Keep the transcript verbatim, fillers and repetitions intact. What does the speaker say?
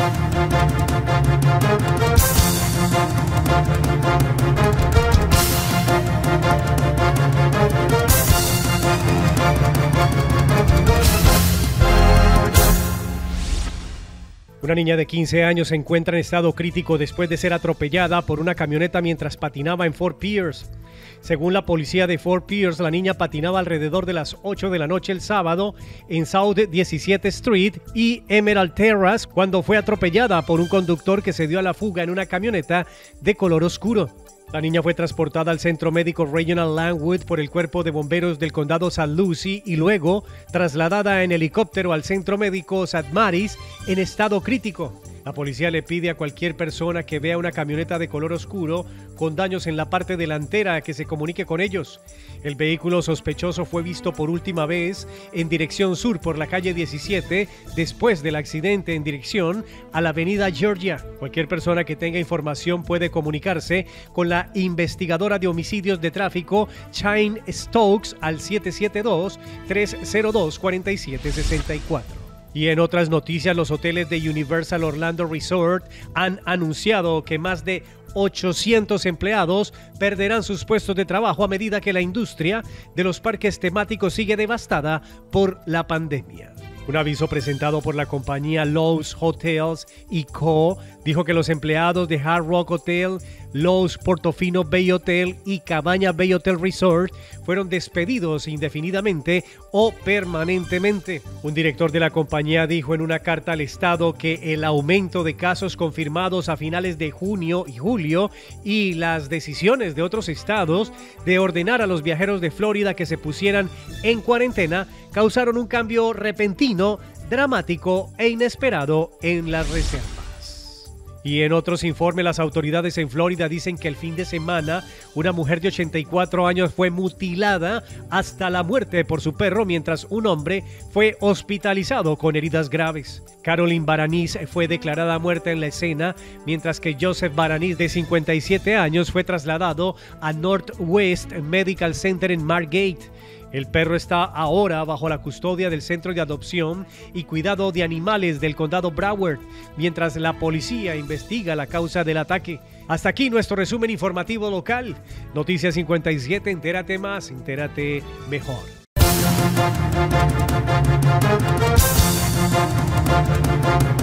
Una niña de quince años se encuentra en estado crítico después de ser atropellada por una camioneta mientras patinaba en Fort Pierce. Según la policía de Fort Pierce, la niña patinaba alrededor de las ocho de la noche el sábado en South diecisiete Street y Emerald Terrace cuando fue atropellada por un conductor que se dio a la fuga en una camioneta de color oscuro. La niña fue transportada al Centro Médico Regional Langwood por el Cuerpo de Bomberos del Condado Saint Lucie y luego trasladada en helicóptero al Centro Médico Saint Mary's en estado crítico. La policía le pide a cualquier persona que vea una camioneta de color oscuro con daños en la parte delantera que se comunique con ellos. El vehículo sospechoso fue visto por última vez en dirección sur por la calle diecisiete después del accidente en dirección a la avenida Georgia. Cualquier persona que tenga información puede comunicarse con la investigadora de homicidios de tráfico Shane Stokes al siete siete dos, tres cero dos, cuatro siete seis cuatro. Y en otras noticias, los hoteles de Universal Orlando Resort han anunciado que más de ochocientos empleados perderán sus puestos de trabajo a medida que la industria de los parques temáticos sigue devastada por la pandemia. Un aviso presentado por la compañía Loews Hotels y Co. dijo que los empleados de Hard Rock Hotel, Loews Portofino Bay Hotel y Cabaña Bay Hotel Resort fueron despedidos indefinidamente o permanentemente. Un director de la compañía dijo en una carta al Estado que el aumento de casos confirmados a finales de junio y julio y las decisiones de otros estados de ordenar a los viajeros de Florida que se pusieran en cuarentena causaron un cambio repentino, dramático e inesperado en las reservas. Y en otros informes, las autoridades en Florida dicen que el fin de semana una mujer de ochenta y cuatro años fue mutilada hasta la muerte por su perro mientras un hombre fue hospitalizado con heridas graves. Carolyn Baraniz fue declarada muerta en la escena, mientras que Joseph Baraniz, de cincuenta y siete años, fue trasladado a Northwest Medical Center en Margate. El perro está ahora bajo la custodia del Centro de Adopción y Cuidado de Animales del Condado Broward, mientras la policía investiga la causa del ataque. Hasta aquí nuestro resumen informativo local. Noticias cincuenta y siete, entérate más, entérate mejor.